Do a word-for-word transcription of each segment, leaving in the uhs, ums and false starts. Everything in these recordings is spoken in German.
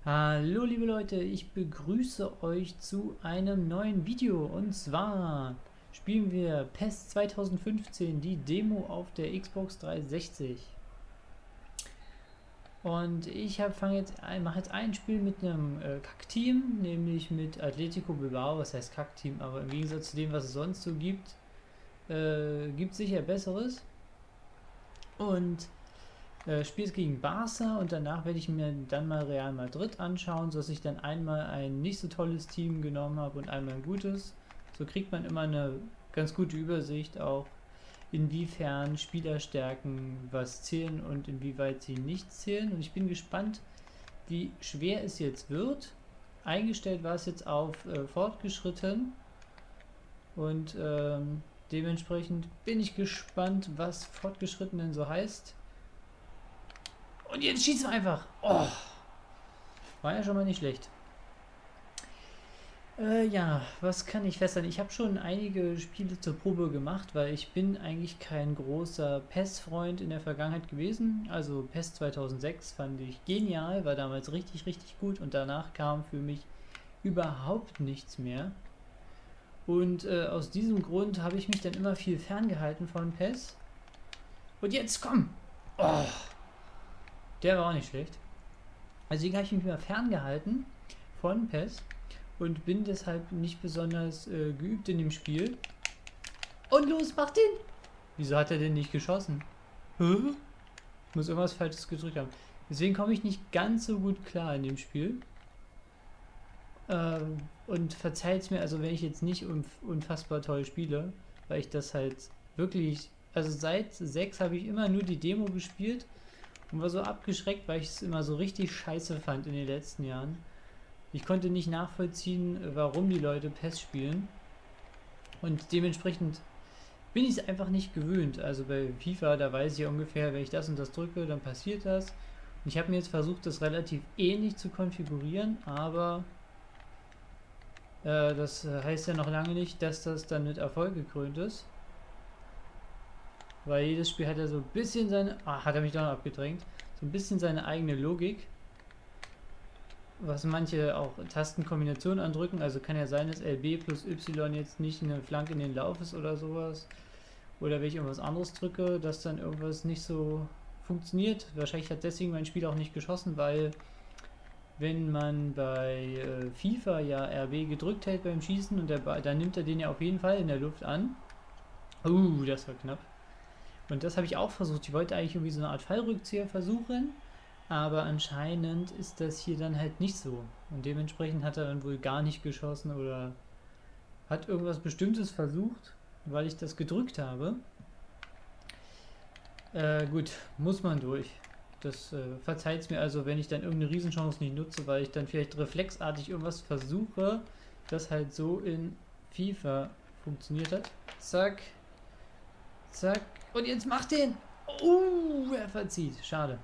Hallo liebe Leute, ich begrüße euch zu einem neuen Video und zwar spielen wir PES zwanzig fünfzehn, die Demo auf der Xbox dreihundertsechzig. Und ich fange jetzt ein, mache jetzt ein Spiel mit einem äh, Kack-Team, nämlich mit Atletico Bilbao, was heißt Kack-Team, aber im Gegensatz zu dem, was es sonst so gibt, äh, gibt es sicher Besseres. Und Äh, spielt gegen Barca und danach werde ich mir dann mal Real Madrid anschauen, sodass ich dann einmal ein nicht so tolles Team genommen habe und einmal ein gutes. So kriegt man immer eine ganz gute Übersicht auch, inwiefern Spielerstärken was zählen und inwieweit sie nicht zählen. Und ich bin gespannt, wie schwer es jetzt wird. Eingestellt war es jetzt auf äh, fortgeschritten und ähm, dementsprechend bin ich gespannt, was fortgeschritten denn so heißt. Und jetzt schießen wir einfach. Oh, war ja schon mal nicht schlecht. Äh, ja, was kann ich feststellen? Ich habe schon einige Spiele zur Probe gemacht, weil ich bin eigentlich kein großer PES-Freund in der Vergangenheit gewesen. Also PES zweitausendsechs fand ich genial, war damals richtig, richtig gut und danach kam für mich überhaupt nichts mehr. Und äh, aus diesem Grund habe ich mich dann immer viel ferngehalten von PES. Und jetzt komm! Oh! Der war auch nicht schlecht. Deswegen habe ich mich mal ferngehalten von PES und bin deshalb nicht besonders äh, geübt in dem Spiel. Und los, mach den! Wieso hat er denn nicht geschossen? Hä? Ich muss irgendwas Falsches gedrückt haben. Deswegen komme ich nicht ganz so gut klar in dem Spiel. Ähm, und verzeiht es mir, also wenn ich jetzt nicht unfassbar toll spiele, weil ich das halt wirklich, also seit sechs habe ich immer nur die Demo gespielt. Und war so abgeschreckt, weil ich es immer so richtig scheiße fand in den letzten Jahren. Ich konnte nicht nachvollziehen, warum die Leute PES spielen. Und dementsprechend bin ich es einfach nicht gewöhnt. Also bei FIFA, da weiß ich ja ungefähr, wenn ich das und das drücke, dann passiert das. Und ich habe mir jetzt versucht, das relativ ähnlich zu konfigurieren, aber äh, das heißt ja noch lange nicht, dass das dann mit Erfolg gekrönt ist. Weil jedes Spiel hat ja so ein bisschen seine... Ah, hat er mich doch noch abgedrängt. So ein bisschen seine eigene Logik. Was manche auch Tastenkombinationen andrücken. Also kann ja sein, dass L B plus Y jetzt nicht eine Flanke in den Lauf ist oder sowas. Oder wenn ich irgendwas anderes drücke, dass dann irgendwas nicht so funktioniert. Wahrscheinlich hat deswegen mein Spiel auch nicht geschossen, weil wenn man bei äh, FIFA ja R B gedrückt hält beim Schießen und der Ball, dann nimmt er den ja auf jeden Fall in der Luft an. Uh, das war knapp. Und das habe ich auch versucht. Ich wollte eigentlich irgendwie so eine Art Fallrückzieher versuchen, aber anscheinend ist das hier dann halt nicht so. Und dementsprechend hat er dann wohl gar nicht geschossen oder hat irgendwas Bestimmtes versucht, weil ich das gedrückt habe. Äh, gut, muss man durch. Das äh, verzeiht es mir also, wenn ich dann irgendeine Riesenchance nicht nutze, weil ich dann vielleicht reflexartig irgendwas versuche, das halt so in FIFA funktioniert hat. Zack. Zack. Und jetzt macht den. Uh, er verzieht. Schade.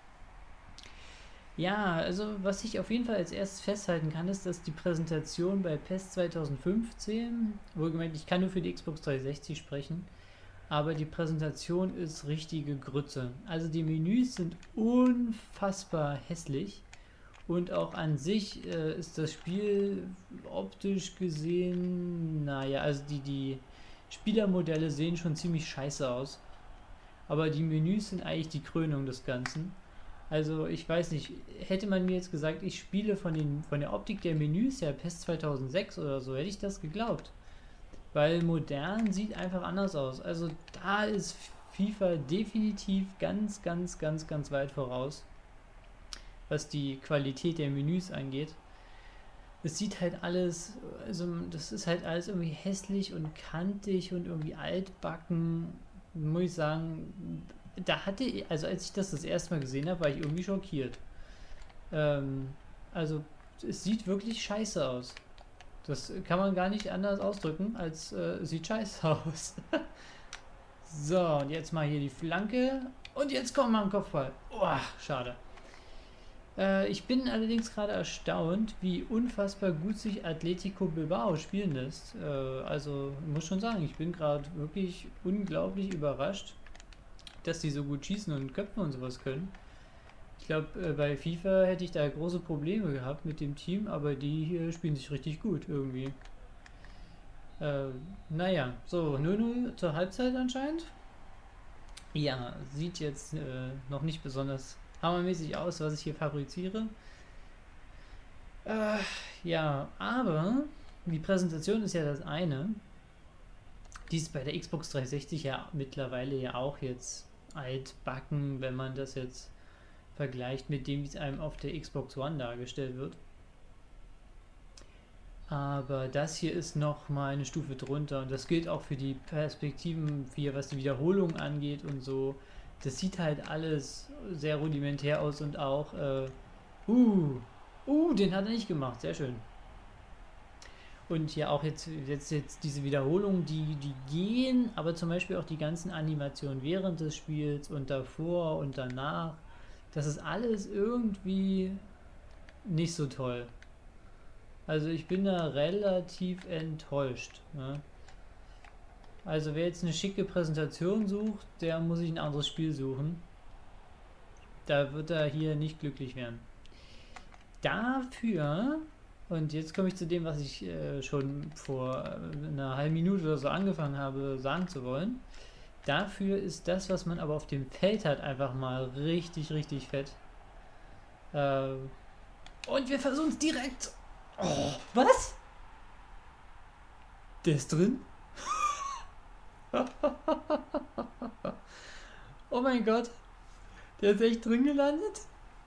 Ja, also was ich auf jeden Fall als erstes festhalten kann, ist, dass die Präsentation bei PES zwanzig fünfzehn, wohlgemerkt, ich kann nur für die Xbox dreihundertsechzig sprechen, aber die Präsentation ist richtige Grütze. Also die Menüs sind unfassbar hässlich und auch an sich äh, ist das Spiel optisch gesehen, naja, also die, die Spielermodelle sehen schon ziemlich scheiße aus. Aber die Menüs sind eigentlich die Krönung des Ganzen. Also ich weiß nicht, hätte man mir jetzt gesagt, ich spiele von, den, von der Optik der Menüs her PES zweitausendsechs oder so, hätte ich das geglaubt. Weil modern sieht einfach anders aus. Also da ist FIFA definitiv ganz, ganz, ganz, ganz weit voraus, was die Qualität der Menüs angeht. Es sieht halt alles, also das ist halt alles irgendwie hässlich und kantig und irgendwie altbacken, muss ich sagen. Da hatte ich, also als ich das das erste Mal gesehen habe, war ich irgendwie schockiert. Ähm, also es sieht wirklich scheiße aus. Das kann man gar nicht anders ausdrücken, als äh, sieht scheiße aus. So, und jetzt mal hier die Flanke und jetzt kommt mal ein Kopfball. Oh, schade. Ich bin allerdings gerade erstaunt, wie unfassbar gut sich Atletico Bilbao spielen lässt. Also ich muss schon sagen, ich bin gerade wirklich unglaublich überrascht, dass die so gut schießen und köpfen und sowas können. Ich glaube, äh, bei FIFA hätte ich da große Probleme gehabt mit dem Team, aber die hier spielen sich richtig gut irgendwie. Äh, naja, so, null null zur Halbzeit anscheinend. Ja, sieht jetzt äh, noch nicht besonders hammermäßig aus, was ich hier fabriziere. Äh, ja, aber die Präsentation ist ja das eine. Die ist bei der Xbox dreihundertsechzig ja mittlerweile ja auch jetzt altbacken, wenn man das jetzt vergleicht mit dem, wie es einem auf der Xbox One dargestellt wird. Aber das hier ist noch mal eine Stufe drunter und das gilt auch für die Perspektiven, hier, was die Wiederholung angeht und so. Das sieht halt alles sehr rudimentär aus und auch, äh, uh, uh, den hat er nicht gemacht, sehr schön. Und ja, auch jetzt, jetzt, jetzt diese Wiederholungen, die, die gehen, aber zum Beispiel auch die ganzen Animationen während des Spiels und davor und danach, das ist alles irgendwie nicht so toll. Also ich bin da relativ enttäuscht. Ne? Also wer jetzt eine schicke Präsentation sucht, der muss sich ein anderes Spiel suchen. Da wird er hier nicht glücklich werden. Dafür, und jetzt komme ich zu dem, was ich äh, schon vor einer halben Minute oder so angefangen habe, sagen zu wollen. Dafür ist das, was man aber auf dem Feld hat, einfach mal richtig, richtig fett. Äh, und wir versuchen es direkt. Oh, was? Der ist drin? Oh mein Gott. Der ist echt drin gelandet?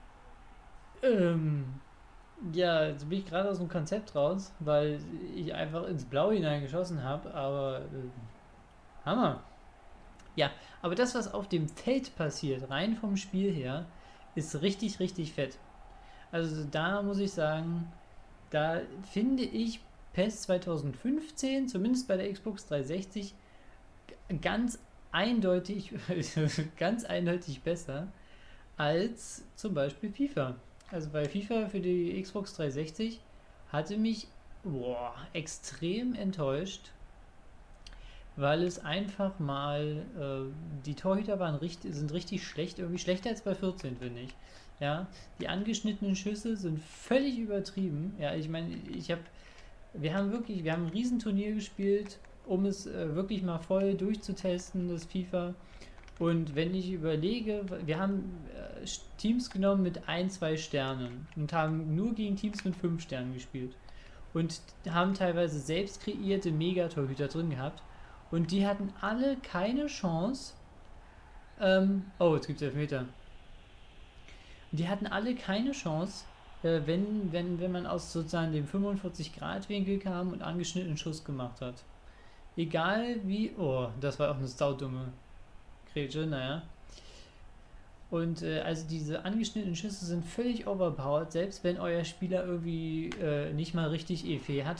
Ähm, ja, jetzt bin ich gerade aus dem Konzept raus, weil ich einfach ins Blaue hineingeschossen habe, aber äh, Hammer. Ja, aber das, was auf dem Feld passiert, rein vom Spiel her, ist richtig, richtig fett. Also da muss ich sagen, da finde ich PES zweitausendfünfzehn, zumindest bei der Xbox dreihundertsechzig, ganz eindeutig, ganz eindeutig besser als zum Beispiel FIFA. Also bei FIFA für die Xbox dreihundertsechzig hatte mich boah, extrem enttäuscht, weil es einfach mal, äh, die Torhüter waren richtig, sind richtig schlecht, irgendwie schlechter als bei vierzehn, finde ich. Ja, die angeschnittenen Schüsse sind völlig übertrieben. Ja, ich meine, ich habe, wir haben wirklich, wir haben ein Riesenturnier gespielt, um es äh, wirklich mal voll durchzutesten, das FIFA. Und wenn ich überlege, wir haben äh, Teams genommen mit ein, zwei Sternen und haben nur gegen Teams mit fünf Sternen gespielt. Und haben teilweise selbst kreierte Megatorhüter drin gehabt. Und die hatten alle keine Chance. Ähm, oh, jetzt gibt es Elfmeter. Die hatten alle keine Chance, äh, wenn, wenn, wenn man aus sozusagen dem fünfundvierzig-Grad-Winkel kam und angeschnittenen Schuss gemacht hat. Egal wie. Oh, das war auch eine saudumme Grätsche, naja. Und äh, also diese angeschnittenen Schüsse sind völlig overpowered, selbst wenn euer Spieler irgendwie äh, nicht mal richtig E F E hat.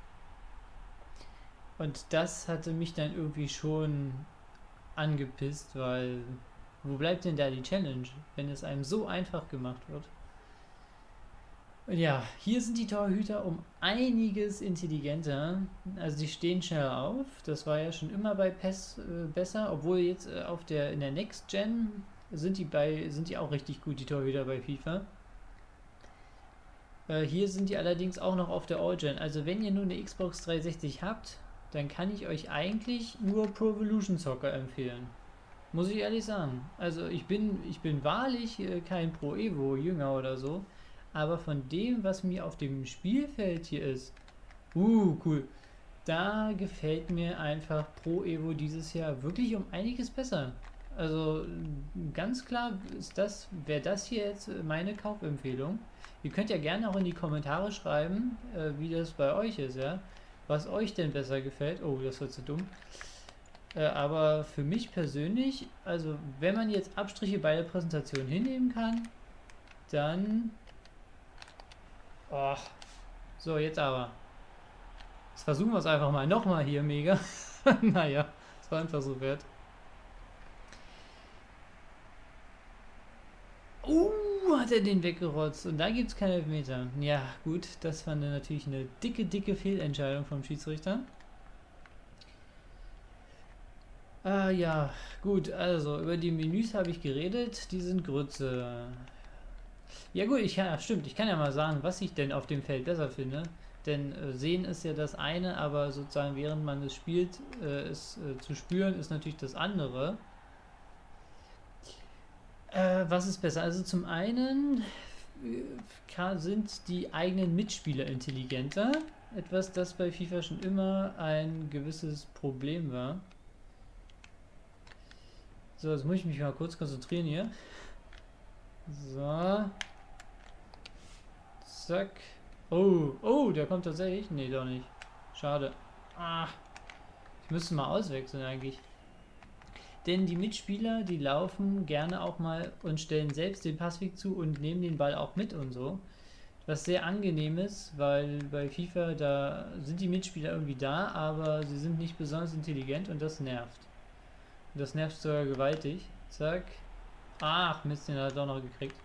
Und das hatte mich dann irgendwie schon angepisst, weil wo bleibt denn da die Challenge, wenn es einem so einfach gemacht wird? Und ja, hier sind die Torhüter um einiges intelligenter. Also die stehen schneller auf. Das war ja schon immer bei PES äh, besser, obwohl jetzt äh, auf der in der Next Gen sind die bei sind die auch richtig gut, die Torhüter bei FIFA. Äh, hier sind die allerdings auch noch auf der All Gen. Also wenn ihr nur eine Xbox dreihundertsechzig habt, dann kann ich euch eigentlich nur Pro Evolution Soccer empfehlen. Muss ich ehrlich sagen. Also ich bin, ich bin wahrlich äh, kein Pro Evo Jünger oder so. Aber von dem, was mir auf dem Spielfeld hier ist, uh, cool. Da gefällt mir einfach Pro Evo dieses Jahr wirklich um einiges besser. Also ganz klar ist das, wäre das hier jetzt meine Kaufempfehlung. Ihr könnt ja gerne auch in die Kommentare schreiben, äh, wie das bei euch ist, ja. Was euch denn besser gefällt. Oh, das wird zu dumm. Äh, aber für mich persönlich, also wenn man jetzt Abstriche bei der Präsentation hinnehmen kann, dann... Oh, so, jetzt aber. Jetzt versuchen wir es einfach mal nochmal hier, mega. Naja, es war ein Versuch wert. Uh, hat er den weggerotzt. Und da gibt es keine Elfmeter. Ja, gut, das war natürlich eine dicke, dicke Fehlentscheidung vom Schiedsrichter. Ah ja, gut, also über die Menüs habe ich geredet. Die sind Grütze. Ja gut, ich kann, ja, stimmt, ich kann ja mal sagen, was ich denn auf dem Feld besser finde. Denn äh, sehen ist ja das eine, aber sozusagen während man es spielt, äh, es äh, zu spüren ist natürlich das andere. Äh, was ist besser? Also zum einen äh, sind die eigenen Mitspieler intelligenter. Etwas, das bei FIFA schon immer ein gewisses Problem war. So, jetzt muss ich mich mal kurz konzentrieren hier. So. Zack. Oh, oh, der kommt tatsächlich. Nee, doch nicht. Schade. Ah, ich müsste mal auswechseln eigentlich. Denn die Mitspieler, die laufen gerne auch mal und stellen selbst den Passweg zu und nehmen den Ball auch mit und so. Was sehr angenehm ist, weil bei FIFA, da sind die Mitspieler irgendwie da, aber sie sind nicht besonders intelligent und das nervt. Und das nervt sogar gewaltig. Zack. Ach, Mist, den hat er doch noch gekriegt.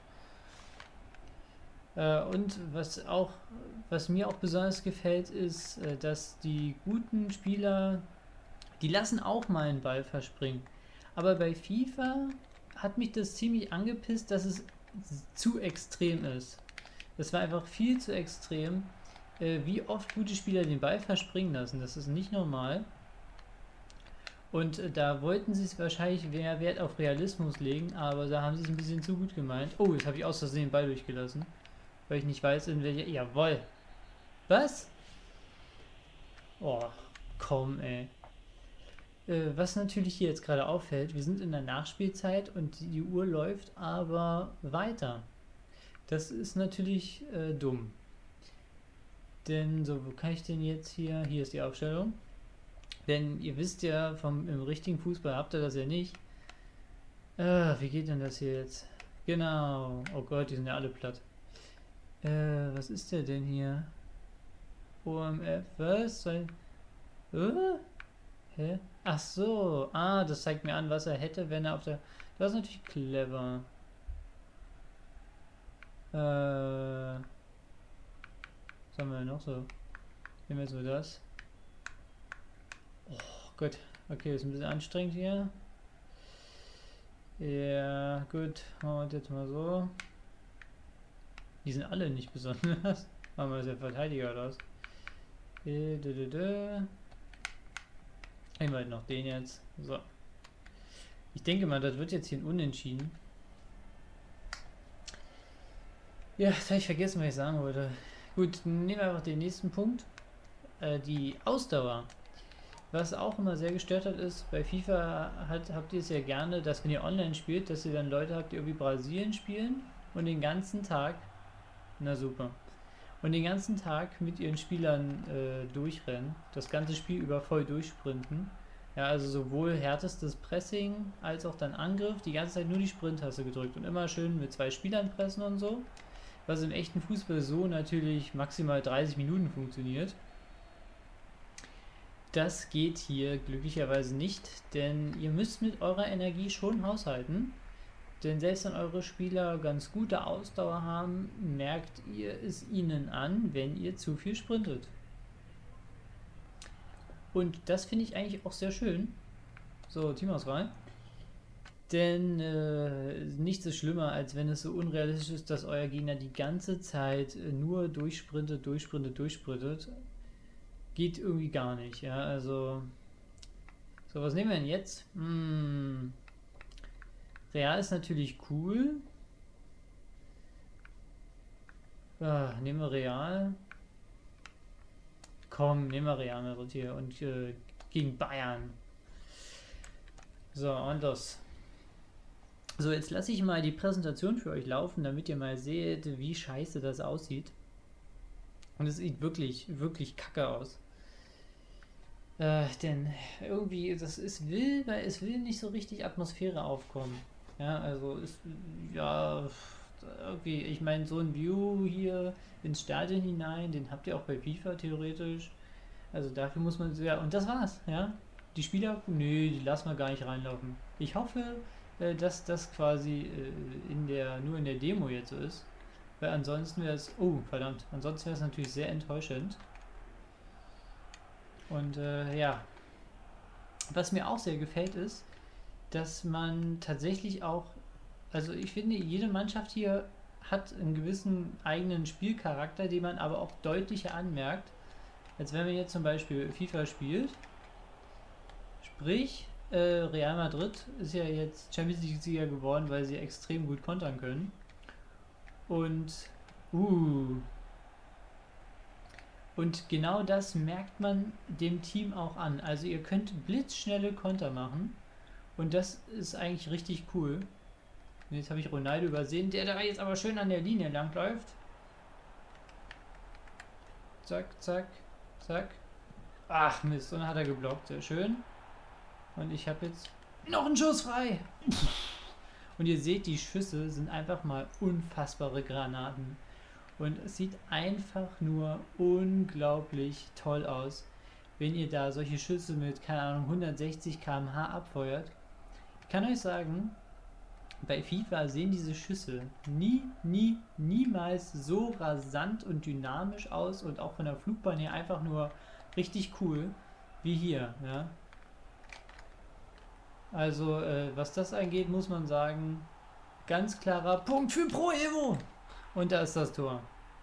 Äh, und was auch, was mir auch besonders gefällt, ist, äh, dass die guten Spieler, die lassen auch mal einen Ball verspringen. Aber bei FIFA hat mich das ziemlich angepisst, dass es zu extrem ist. Das war einfach viel zu extrem, äh, wie oft gute Spieler den Ball verspringen lassen. Das ist nicht normal. Und äh, da wollten sie es wahrscheinlich mehr Wert auf Realismus legen, aber da haben sie es ein bisschen zu gut gemeint. Oh, jetzt habe ich aus Versehen den Ball durchgelassen. Weil ich nicht weiß, in welcher... Jawoll. Was? Oh, komm, ey. Äh, was natürlich hier jetzt gerade auffällt, wir sind in der Nachspielzeit und die Uhr läuft aber weiter. Das ist natürlich äh, dumm. Denn, so, wo kann ich denn jetzt hier... Hier ist die Aufstellung. Denn ihr wisst ja, vom, im richtigen Fußball habt ihr das ja nicht. Äh, wie geht denn das hier jetzt? Genau. Oh Gott, die sind ja alle platt. Äh, was ist der denn hier? O M F, was? Soll... Äh? Hä? Ach so. Ah, das zeigt mir an, was er hätte, wenn er auf der... Das ist natürlich clever. Äh... Was haben wir noch so? Nehmen wir so das. Oh Gott. Okay, ist ein bisschen anstrengend hier. Ja, gut. Und jetzt mal so. Die sind alle nicht besonders. Machen wir das ja Verteidiger oder was? Nehmen wir halt noch den jetzt. So. Ich denke mal, das wird jetzt hier ein Unentschieden. Ja, das habe ich vergessen, was ich sagen wollte. Gut, nehmen wir einfach den nächsten Punkt. Äh, die Ausdauer. Was auch immer sehr gestört hat, ist, bei FIFA hat, habt ihr es ja gerne, dass wenn ihr online spielt, dass ihr dann Leute habt, die irgendwie Brasilien spielen und den ganzen Tag, na super, und den ganzen Tag mit ihren Spielern äh, durchrennen, das ganze Spiel über voll durchsprinten. Ja, also sowohl härtestes Pressing als auch dann Angriff, die ganze Zeit nur die Sprint-Taste gedrückt und immer schön mit zwei Spielern pressen und so. Was im echten Fußball so natürlich maximal dreißig Minuten funktioniert. Das geht hier glücklicherweise nicht, denn ihr müsst mit eurer Energie schon haushalten. Denn selbst wenn eure Spieler ganz gute Ausdauer haben, merkt ihr es ihnen an, wenn ihr zu viel sprintet. Und das finde ich eigentlich auch sehr schön. So, Teamauswahl. Denn äh, nichts ist schlimmer, als wenn es so unrealistisch ist, dass euer Gegner die ganze Zeit äh, nur durchsprintet, durchsprintet, durchsprintet. Geht irgendwie gar nicht, ja, also... So, was nehmen wir denn jetzt? Hm... Real ist natürlich cool. Ah, nehmen wir Real. Komm, nehmen wir Real mit hier und äh, gegen Bayern. So, und los. So, jetzt lasse ich mal die Präsentation für euch laufen, damit ihr mal seht, wie scheiße das aussieht. Und es sieht wirklich, wirklich kacke aus. Äh, denn irgendwie, das ist will, weil es will nicht so richtig Atmosphäre aufkommen. Ja, also ist, ja, irgendwie, ich meine, so ein View hier ins Stadion hinein, den habt ihr auch bei FIFA theoretisch. Also dafür muss man, ja, und das war's, ja. Die Spieler, nee, die lassen wir gar nicht reinlaufen. Ich hoffe, äh, dass das quasi äh, in der, nur in der Demo jetzt so ist. Weil ansonsten wäre es, oh, verdammt, ansonsten wäre es natürlich sehr enttäuschend. Und äh, ja, was mir auch sehr gefällt ist, dass man tatsächlich auch, also ich finde, jede Mannschaft hier hat einen gewissen eigenen Spielcharakter, den man aber auch deutlicher anmerkt, als wenn man jetzt zum Beispiel FIFA spielt. Sprich, äh, Real Madrid ist ja jetzt Champions League-Sieger geworden, weil sie extrem gut kontern können. Und, uh, und genau das merkt man dem Team auch an. Also ihr könnt blitzschnelle Konter machen und das ist eigentlich richtig cool. Jetzt habe ich Ronaldo übersehen, der da jetzt aber schön an der Linie lang läuft. Zack, zack, zack. Ach Mist, und dann hat er geblockt, sehr schön. Und ich habe jetzt noch einen Schuss frei. Und ihr seht, die Schüsse sind einfach mal unfassbare Granaten. Und es sieht einfach nur unglaublich toll aus, wenn ihr da solche Schüsse mit, keine Ahnung, hundertsechzig Kilometer pro Stunde abfeuert. Ich kann euch sagen, bei FIFA sehen diese Schüsse nie, nie, niemals so rasant und dynamisch aus und auch von der Flugbahn her einfach nur richtig cool wie hier. Ja? Also äh, was das angeht, muss man sagen, ganz klarer Punkt für Pro Evo. Und da ist das Tor.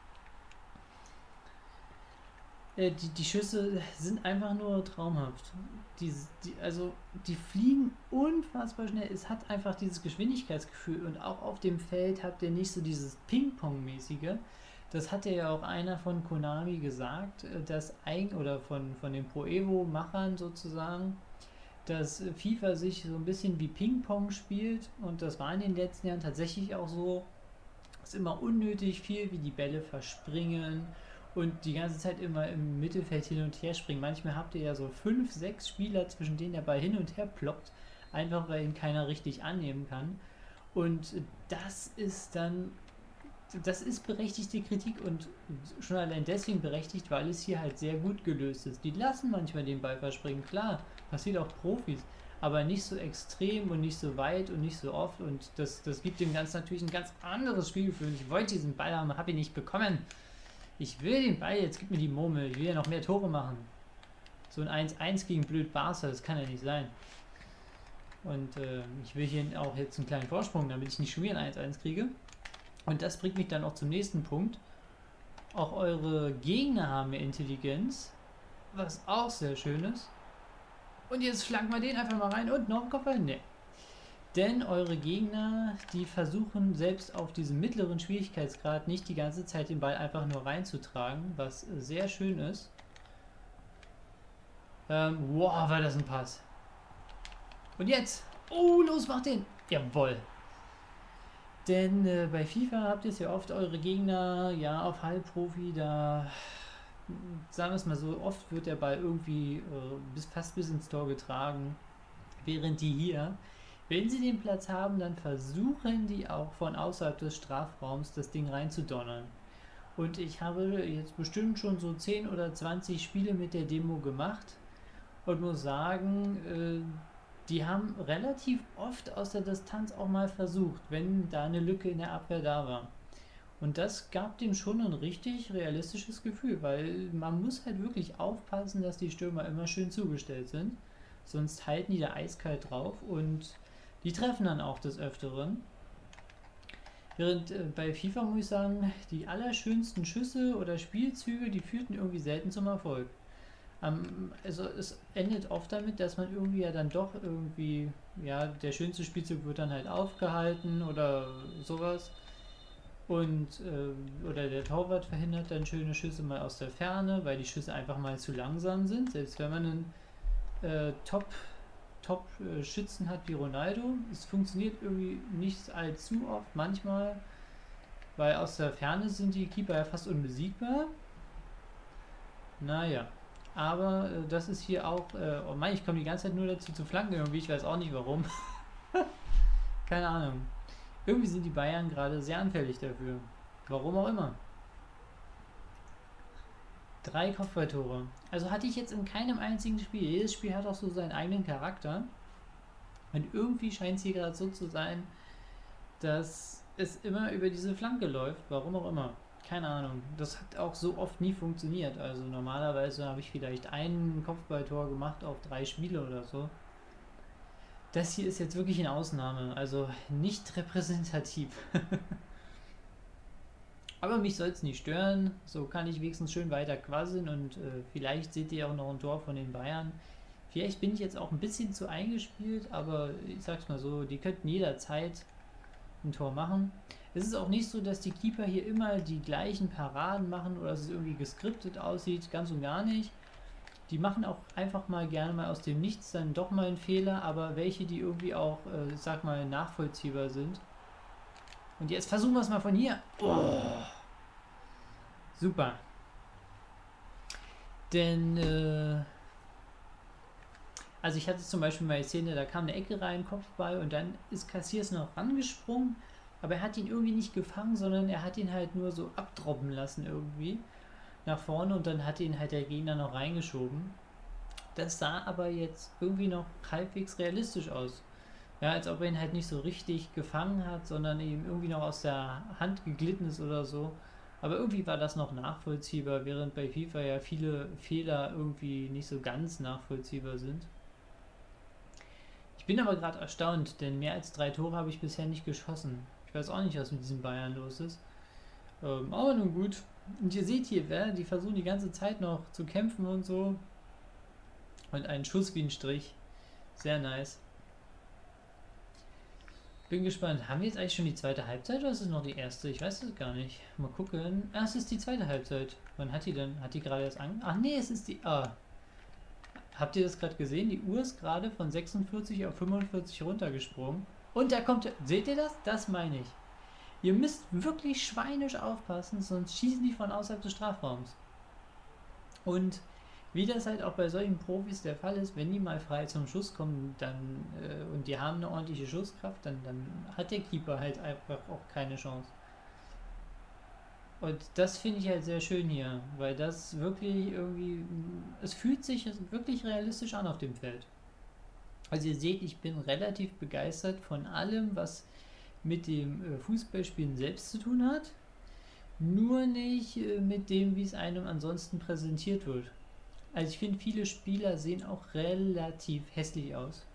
Äh, die, die Schüsse sind einfach nur traumhaft. Die, die, also die fliegen unfassbar schnell. Es hat einfach dieses Geschwindigkeitsgefühl und auch auf dem Feld habt ihr nicht so dieses Ping-Pong-mäßige. Das hatte ja auch einer von Konami gesagt, dass ein oder von, von den Pro Evo-Machern sozusagen, dass FIFA sich so ein bisschen wie Ping-Pong spielt und das war in den letzten Jahren tatsächlich auch so. Es ist immer unnötig viel, wie die Bälle verspringen und die ganze Zeit immer im Mittelfeld hin und her springen. Manchmal habt ihr ja so fünf, sechs Spieler, zwischen denen der Ball hin und her ploppt, einfach weil ihn keiner richtig annehmen kann. Und das ist dann, das ist berechtigte Kritik und schon allein deswegen berechtigt, weil es hier halt sehr gut gelöst ist. Die lassen manchmal den Ball verspringen, klar, passiert auch Profis, aber nicht so extrem und nicht so weit und nicht so oft und das, das gibt dem Ganzen natürlich ein ganz anderes Spielgefühl. Ich wollte diesen Ball haben, habe ihn nicht bekommen. Ich will den Ball, jetzt gib mir die Murmel, ich will ja noch mehr Tore machen. So ein eins eins gegen blöd Barca, das kann ja nicht sein. Und äh, ich will hier auch jetzt einen kleinen Vorsprung, damit ich nicht schon wieder ein eins eins kriege. Und das bringt mich dann auch zum nächsten Punkt. Auch eure Gegner haben mehr Intelligenz, was auch sehr schön ist. Und jetzt flanken wir den einfach mal rein und noch ein Kopfball? Ne. Denn eure Gegner, die versuchen selbst auf diesem mittleren Schwierigkeitsgrad nicht die ganze Zeit den Ball einfach nur reinzutragen, was sehr schön ist. Ähm, wow, war das ein Pass. Und jetzt, oh, los, mach den. Jawohl. Denn äh, bei FIFA habt ihr es ja oft, eure Gegner, ja, auf Halbprofi, da, sagen wir es mal so, oft wird der Ball irgendwie äh, bis, fast bis ins Tor getragen, während die hier, wenn sie den Platz haben, dann versuchen die auch von außerhalb des Strafraums das Ding reinzudonnern. Und ich habe jetzt bestimmt schon so zehn oder zwanzig Spiele mit der Demo gemacht und muss sagen, äh, die haben relativ oft aus der Distanz auch mal versucht, wenn da eine Lücke in der Abwehr da war. Und das gab dem schon ein richtig realistisches Gefühl, weil man muss halt wirklich aufpassen, dass die Stürmer immer schön zugestellt sind. Sonst halten die da eiskalt drauf und die treffen dann auch des Öfteren. Während äh, bei FIFA muss ich sagen, die allerschönsten Schüsse oder Spielzüge, die führten irgendwie selten zum Erfolg. Um, also es endet oft damit, dass man irgendwie ja dann doch irgendwie, ja, der schönste Spielzug wird dann halt aufgehalten oder sowas. Und, äh, oder der Torwart verhindert dann schöne Schüsse mal aus der Ferne, weil die Schüsse einfach mal zu langsam sind. Selbst wenn man einen äh, Top, Top äh, Schützen hat wie Ronaldo, es funktioniert irgendwie nicht allzu oft, manchmal, weil aus der Ferne sind die Keeper ja fast unbesiegbar. Naja. Aber äh, das ist hier auch, äh, oh Mann, ich komme die ganze Zeit nur dazu zu flanken irgendwie, ich weiß auch nicht warum. Keine Ahnung. Irgendwie sind die Bayern gerade sehr anfällig dafür. Warum auch immer. Drei Kopfballtore. Also hatte ich jetzt in keinem einzigen Spiel. Jedes Spiel hat auch so seinen eigenen Charakter. Und irgendwie scheint es hier gerade so zu sein, dass es immer über diese Flanke läuft. Warum auch immer. Keine Ahnung. Das hat auch so oft nie funktioniert. Also normalerweise habe ich vielleicht ein Kopfballtor gemacht auf drei Spiele oder so. Das hier ist jetzt wirklich eine Ausnahme. Also nicht repräsentativ. Aber mich soll es nicht stören. So kann ich wenigstens schön weiter quasseln und äh, vielleicht seht ihr auch noch ein Tor von den Bayern. Vielleicht bin ich jetzt auch ein bisschen zu eingespielt, aber ich sag's mal so, die könnten jederzeit ein Tor machen. Es ist auch nicht so, dass die Keeper hier immer die gleichen Paraden machen oder dass es irgendwie geskriptet aussieht, ganz und gar nicht. Die machen auch einfach mal gerne mal aus dem Nichts dann doch mal einen Fehler, aber welche, die irgendwie auch, äh, ich sag mal, nachvollziehbar sind. Und jetzt versuchen wir es mal von hier. Oh, super. Denn, äh, also ich hatte zum Beispiel mal die Szene, da kam eine Ecke rein, Kopfball und dann ist Cassiers noch rangesprungen, aber er hat ihn irgendwie nicht gefangen, sondern er hat ihn halt nur so abdroppen lassen irgendwie nach vorne und dann hat ihn halt der Gegner noch reingeschoben. Das sah aber jetzt irgendwie noch halbwegs realistisch aus. Ja, als ob er ihn halt nicht so richtig gefangen hat, sondern ihm irgendwie noch aus der Hand geglitten ist oder so. Aber irgendwie war das noch nachvollziehbar, während bei FIFA ja viele Fehler irgendwie nicht so ganz nachvollziehbar sind. Ich bin aber gerade erstaunt, denn mehr als drei Tore habe ich bisher nicht geschossen. Ich weiß auch nicht, was mit diesen Bayern los ist. Ähm, aber nun gut. Und ihr seht hier, die versuchen die ganze Zeit noch zu kämpfen und so. Und ein Schuss wie ein Strich. Sehr nice. Bin gespannt. Haben wir jetzt eigentlich schon die zweite Halbzeit oder ist es noch die erste? Ich weiß es gar nicht. Mal gucken. Ah, es ist die zweite Halbzeit. Wann hat die denn? Hat die gerade erst an? Ach nee, es ist die... Ah. Habt ihr das gerade gesehen? Die Uhr ist gerade von sechsundvierzig auf fünfundvierzig runtergesprungen. Und da kommt... Seht ihr das? Das meine ich. Ihr müsst wirklich schweinisch aufpassen, sonst schießen die von außerhalb des Strafraums. Und wie das halt auch bei solchen Profis der Fall ist, wenn die mal frei zum Schuss kommen dann äh, und die haben eine ordentliche Schusskraft, dann, dann hat der Keeper halt einfach auch keine Chance. Und das finde ich halt sehr schön hier, weil das wirklich irgendwie, es fühlt sich wirklich realistisch an auf dem Feld. Also ihr seht, ich bin relativ begeistert von allem, was mit dem Fußballspielen selbst zu tun hat, nur nicht mit dem, wie es einem ansonsten präsentiert wird. Also ich finde, viele Spieler sehen auch relativ hässlich aus.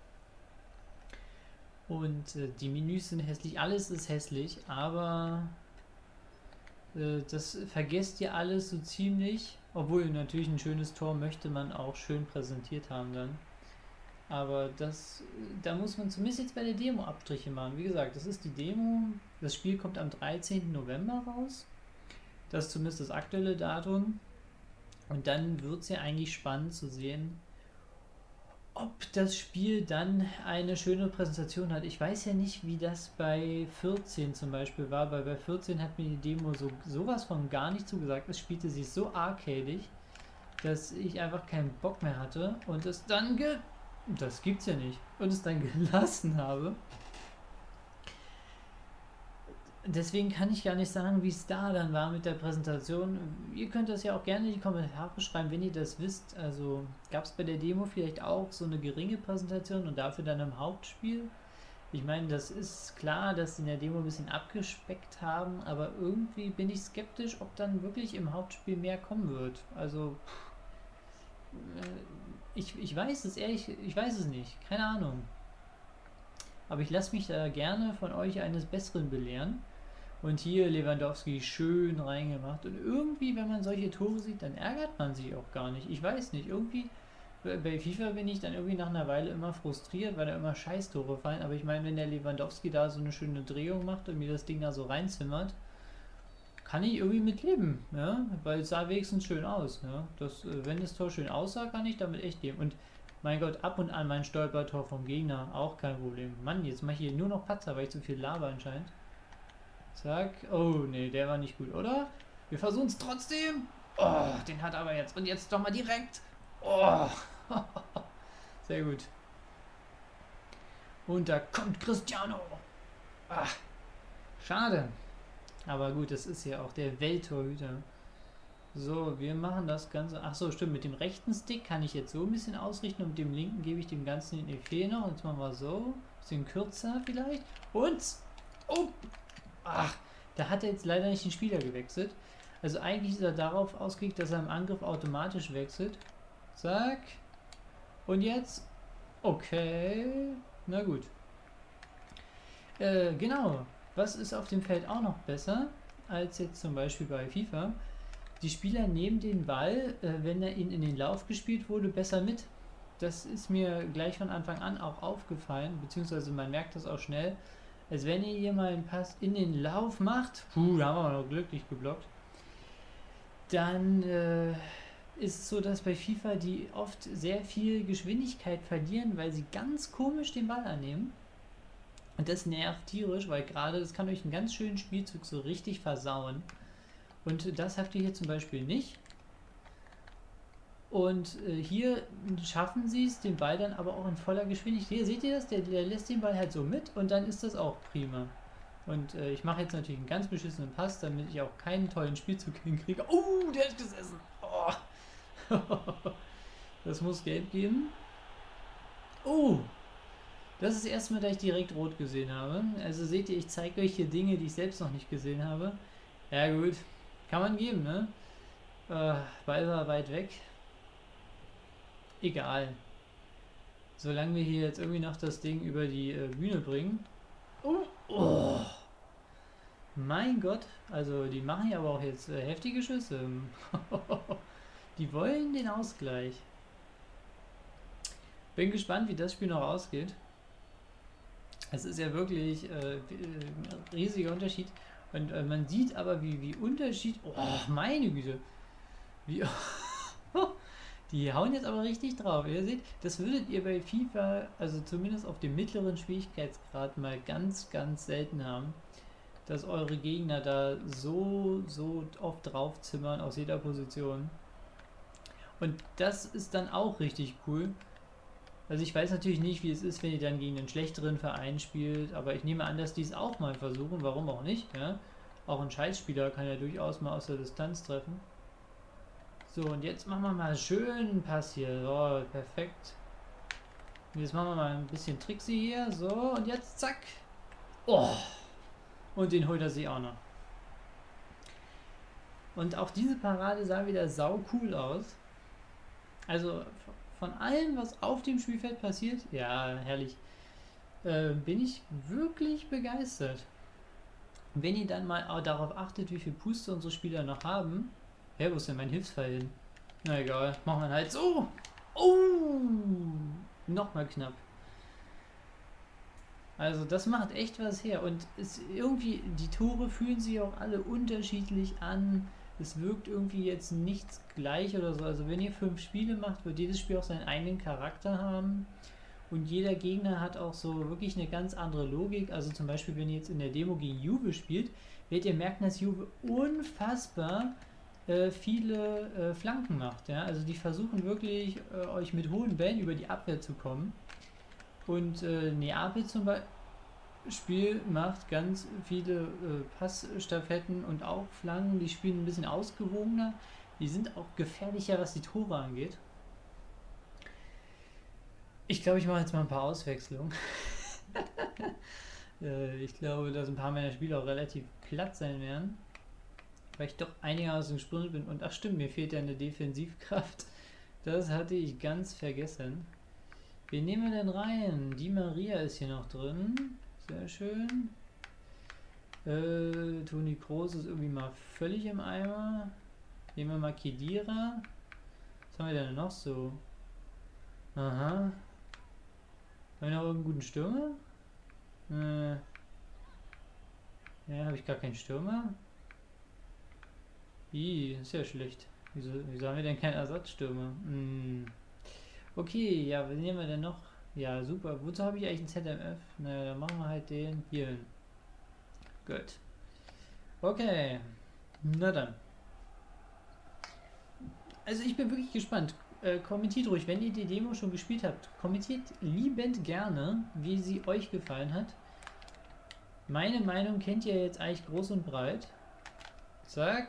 Und äh, die Menüs sind hässlich, alles ist hässlich, aber äh, das vergesst ihr alles so ziemlich. Obwohl natürlich ein schönes Tor möchte man auch schön präsentiert haben dann. Aber das, da muss man zumindest jetzt bei der Demo Abstriche machen. Wie gesagt, das ist die Demo. Das Spiel kommt am dreizehnten November raus. Das ist zumindest das aktuelle Datum. Und dann wird es ja eigentlich spannend zu sehen, ob das Spiel dann eine schöne Präsentation hat. Ich weiß ja nicht, wie das bei vierzehn zum Beispiel war, weil bei vierzehn hat mir die Demo so sowas von gar nicht zugesagt. Es spielte sich so arcadig, dass ich einfach keinen Bock mehr hatte und es dann ge... Das gibt's ja nicht. Und es dann gelassen habe. Deswegen kann ich gar nicht sagen, wie es da dann war mit der Präsentation. Ihr könnt das ja auch gerne in die Kommentare schreiben, wenn ihr das wisst. Also gab es bei der Demo vielleicht auch so eine geringe Präsentation und dafür dann im Hauptspiel? Ich meine, das ist klar, dass sie in der Demo ein bisschen abgespeckt haben, aber irgendwie bin ich skeptisch, ob dann wirklich im Hauptspiel mehr kommen wird. Also ich, ich weiß es ehrlich, ich weiß es nicht, keine Ahnung. Aber ich lasse mich da gerne von euch eines Besseren belehren. Und hier Lewandowski schön reingemacht. Und irgendwie, wenn man solche Tore sieht, dann ärgert man sich auch gar nicht. Ich weiß nicht, irgendwie bei FIFA bin ich dann irgendwie nach einer Weile immer frustriert, weil da immer Scheißtore fallen. Aber ich meine, wenn der Lewandowski da so eine schöne Drehung macht und mir das Ding da so reinzimmert, kann ich irgendwie mitleben, ja, weil es sah wenigstens schön aus, ja. Das, wenn das Tor schön aussah, kann ich damit echt leben. Und mein Gott, ab und an mein Stolpertor vom Gegner, auch kein Problem. Mann, jetzt mache ich hier nur noch Patzer, weil ich zu viel laber anscheinend. Zack, oh nee, der war nicht gut, oder? Wir versuchen es trotzdem. Oh, den hat aber jetzt. Und jetzt doch mal direkt. Oh, sehr gut. Und da kommt Cristiano. Ach, schade. Aber gut, das ist ja auch der Welttorhüter. So, wir machen das Ganze. Ach so, stimmt. Mit dem rechten Stick kann ich jetzt so ein bisschen ausrichten und mit dem linken gebe ich dem Ganzen den Effet noch. Jetzt machen wir so. Bisschen kürzer vielleicht. Und. Oh! Ach, da hat er jetzt leider nicht den Spieler gewechselt. Also eigentlich ist er darauf ausgelegt, dass er im Angriff automatisch wechselt. Zack. Und jetzt. Okay. Na gut. Äh, genau. Was ist auf dem Feld auch noch besser? als jetzt zum Beispiel bei FIFA. Die Spieler nehmen den Ball, äh, wenn er ihnen in den Lauf gespielt wurde, besser mit. Das ist mir gleich von Anfang an auch aufgefallen, beziehungsweise man merkt das auch schnell. Als wenn ihr hier mal einen Pass in den Lauf macht, puh, da haben wir mal noch glücklich geblockt, dann äh, ist es so, dass bei FIFA die oft sehr viel Geschwindigkeit verlieren, weil sie ganz komisch den Ball annehmen. Und das nervt tierisch, weil gerade das kann euch einen ganz schönen Spielzug so richtig versauen. Und das habt ihr hier zum Beispiel nicht. Und äh, hier schaffen sie es, den Ball dann aber auch in voller Geschwindigkeit. Hier seht ihr das, der, der lässt den Ball halt so mit und dann ist das auch prima. Und äh, ich mache jetzt natürlich einen ganz beschissenen Pass, damit ich auch keinen tollen Spielzug hinkriege. Oh, der ist gesessen. Oh. Das muss gelb geben. Oh, das ist das erste Mal, dass ich direkt rot gesehen habe. Also seht ihr, ich zeige euch hier Dinge, die ich selbst noch nicht gesehen habe. Ja gut, kann man geben, ne? Äh, Ball war weit weg. Egal. Solange wir hier jetzt irgendwie noch das Ding über die äh, Bühne bringen. Oh, oh. Mein Gott, also die machen ja aber auch jetzt äh, heftige Schüsse. Die wollen den Ausgleich. Bin gespannt, wie das Spiel noch ausgeht. Es ist ja wirklich äh, ein riesiger Unterschied. Und äh, man sieht aber, wie, wie Unterschied... Oh, meine Güte. Wie... Die hauen jetzt aber richtig drauf. Ihr seht, das würdet ihr bei FIFA, also zumindest auf dem mittleren Schwierigkeitsgrad, mal ganz, ganz selten haben. Dass eure Gegner da so, so oft draufzimmern aus jeder Position. Und das ist dann auch richtig cool. Also ich weiß natürlich nicht, wie es ist, wenn ihr dann gegen einen schlechteren Verein spielt, aber ich nehme an, dass die es auch mal versuchen, warum auch nicht, ja? Auch ein Scheißspieler kann ja durchaus mal aus der Distanz treffen. So, und jetzt machen wir mal schön einen Pass hier, so, perfekt. Und jetzt machen wir mal ein bisschen Trixie hier, so, und jetzt zack. Oh, und den holt er sich auch noch. Und auch diese Parade sah wieder sau cool aus. Also von allem, was auf dem Spielfeld passiert, ja, herrlich, äh, bin ich wirklich begeistert. Wenn ihr dann mal auch darauf achtet, wie viel Puste unsere Spieler noch haben. Hä, wo ist denn mein Hilfspfeil hin? Na egal, machen wir halt so. Oh, nochmal knapp. Also das macht echt was her. Und es irgendwie, die Tore fühlen sich auch alle unterschiedlich an. Es wirkt irgendwie jetzt nichts gleich oder so. Also wenn ihr fünf Spiele macht, wird jedes Spiel auch seinen eigenen Charakter haben. Und jeder Gegner hat auch so wirklich eine ganz andere Logik. Also zum Beispiel, wenn ihr jetzt in der Demo gegen Juve spielt, werdet ihr merken, dass Juve unfassbar äh, viele äh, Flanken macht. Ja? Also die versuchen wirklich, äh, euch mit hohen Bällen über die Abwehr zu kommen. Und äh, Neapel zum Beispiel macht ganz viele äh, Passstaffetten und auch Flanken. Die spielen ein bisschen ausgewogener. Die sind auch gefährlicher, was die Tore angeht. Ich glaube, ich mache jetzt mal ein paar Auswechslungen. äh, ich glaube, dass ein paar meiner Spieler auch relativ platt sein werden. Weil ich doch einigermaßen gesprungen bin. Und ach stimmt, mir fehlt ja eine Defensivkraft. Das hatte ich ganz vergessen. Wen nehmen wir denn rein? Die Maria ist hier noch drin. Sehr schön. Äh, Toni Kroos ist irgendwie mal völlig im Eimer. Nehmen wir mal Khedira. Was haben wir denn noch so? Aha. Haben wir noch irgendeinen guten Stürmer? Äh. Ja, habe ich gar keinen Stürmer? Ih, ist ja schlecht. Wieso, wieso haben wir denn keinen Ersatzstürmer? Hm. Okay, ja, was nehmen wir denn noch? Ja, super. Wozu habe ich eigentlich ein Z M F? Naja, dann machen wir halt den hier hin. Gut. Okay. Na dann. Also ich bin wirklich gespannt. Äh, kommentiert ruhig, wenn ihr die Demo schon gespielt habt. Kommentiert liebend gerne, wie sie euch gefallen hat. Meine Meinung kennt ihr jetzt eigentlich groß und breit. Zack.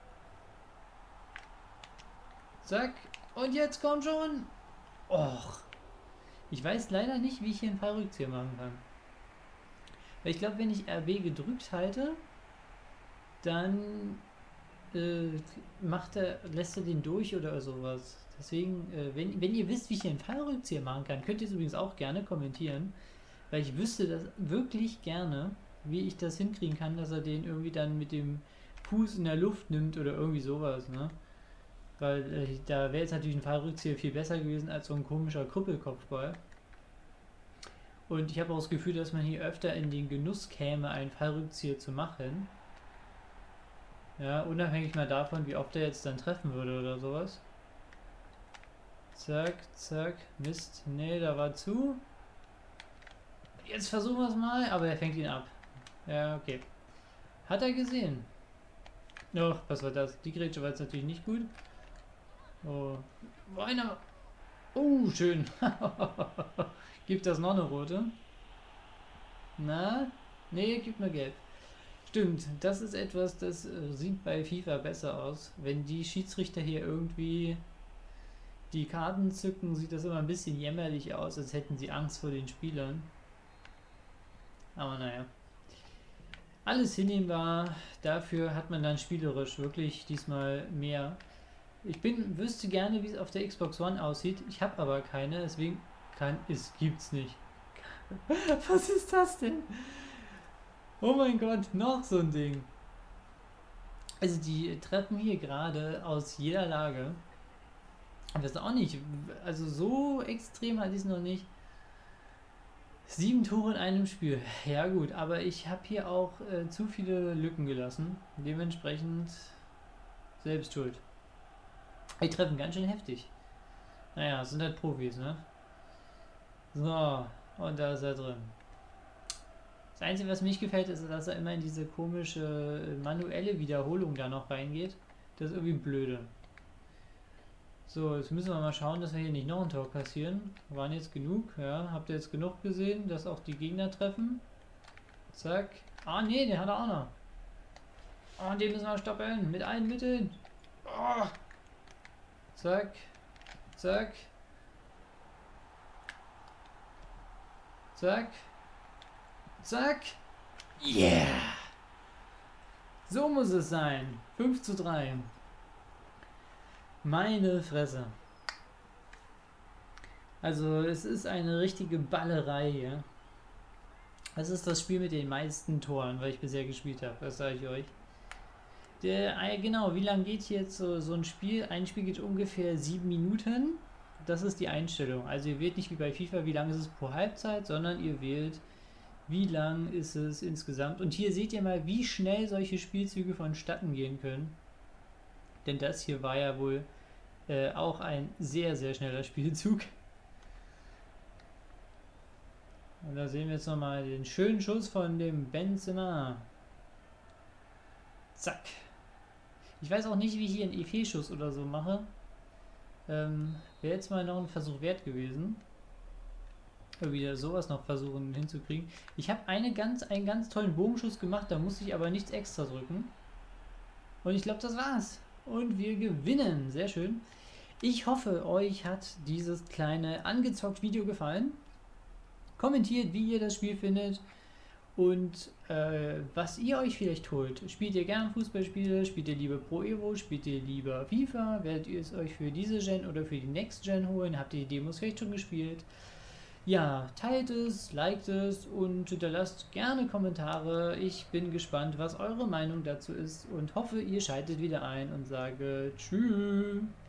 Zack. Und jetzt kommt schon... Och. Ich weiß leider nicht, wie ich hier einen Fallrückzieher machen kann. Weil ich glaube, wenn ich R B gedrückt halte, dann äh, macht er, lässt er den durch oder sowas. Deswegen, äh, wenn, wenn ihr wisst, wie ich hier einen Fallrückzieher machen kann, könnt ihr es übrigens auch gerne kommentieren. Weil ich wüsste das wirklich gerne, wie ich das hinkriegen kann, dass er den irgendwie dann mit dem Fuß in der Luft nimmt oder irgendwie sowas, ne? Weil äh, da wäre jetzt natürlich ein Fallrückzieher viel besser gewesen als so ein komischer Krüppelkopfball. Und ich habe auch das Gefühl, dass man hier öfter in den Genuss käme, einen Fallrückzieher zu machen. Ja, unabhängig mal davon, wie oft er jetzt dann treffen würde oder sowas. Zack, zack, Mist. Nee, da war zu. Jetzt versuchen wir es mal, aber er fängt ihn ab. Ja, okay. Hat er gesehen. Oh, was war das? Die Grätsche war jetzt natürlich nicht gut. Oh, einer. Oh, schön. Gibt das noch eine rote? Na? Nee, gibt nur gelb. Stimmt, das ist etwas, das äh, sieht bei FIFA besser aus. Wenn die Schiedsrichter hier irgendwie die Karten zücken, sieht das immer ein bisschen jämmerlich aus, als hätten sie Angst vor den Spielern. Aber naja. Alles hinnehmbar, dafür hat man dann spielerisch wirklich diesmal mehr. Ich bin, wüsste gerne, wie es auf der Xbox One aussieht. Ich habe aber keine, deswegen kann es gibt's nicht. Was ist das denn? Oh mein Gott, noch so ein Ding. Also die treffen hier gerade aus jeder Lage. Ich weiß auch nicht, also so extrem hatte ich es noch nicht. Sieben Tore in einem Spiel. Ja gut, aber ich habe hier auch äh, zu viele Lücken gelassen. Dementsprechend selbst schuld. Die treffen ganz schön heftig. Naja, es sind halt Profis, ne? So, und da ist er drin. Das Einzige, was mich gefällt, ist, dass er immer in diese komische manuelle Wiederholung da noch reingeht. Das ist irgendwie blöde. So, jetzt müssen wir mal schauen, dass wir hier nicht noch ein Tor kassieren. Waren jetzt genug, ja. Habt ihr jetzt genug gesehen, dass auch die Gegner treffen? Zack. Ah, nee, den hat er auch noch. Oh, den müssen wir stoppen. Mit allen Mitteln. Oh. Zack. Zack. Zack. Zack. Yeah. So muss es sein. fünf zu drei. Meine Fresse. Also es ist eine richtige Ballerei hier. Das ist das Spiel mit den meisten Toren, weil ich bisher gespielt habe. Das sage ich euch. Der, äh, genau, wie lange geht jetzt so, so ein Spiel? Ein Spiel geht ungefähr sieben Minuten. Das ist die Einstellung. Also ihr wählt nicht wie bei FIFA, wie lang ist es pro Halbzeit, sondern ihr wählt, wie lang ist es insgesamt. Und hier seht ihr mal, wie schnell solche Spielzüge vonstatten gehen können. Denn das hier war ja wohl äh, auch ein sehr, sehr schneller Spielzug. Und da sehen wir jetzt nochmal den schönen Schuss von dem Benzema. Zack. Ich weiß auch nicht, wie ich hier einen E V-Schuss oder so mache. Ähm, Wäre jetzt mal noch ein Versuch wert gewesen. Wieder sowas noch versuchen hinzukriegen. Ich habe eine ganz, einen ganz tollen Bogenschuss gemacht, da musste ich aber nichts extra drücken. Und ich glaube, das war's. Und wir gewinnen. Sehr schön. Ich hoffe, euch hat dieses kleine angezockt Video gefallen. Kommentiert, wie ihr das Spiel findet und äh, was ihr euch vielleicht holt. Spielt ihr gern Fußballspiele? Spielt ihr lieber Pro Evo? Spielt ihr lieber FIFA? Werdet ihr es euch für diese Gen oder für die Next Gen holen? Habt ihr die Demos vielleicht schon gespielt? Ja, teilt es, liked es und hinterlasst gerne Kommentare. Ich bin gespannt, was eure Meinung dazu ist und hoffe, ihr schaltet wieder ein und sage Tschüss.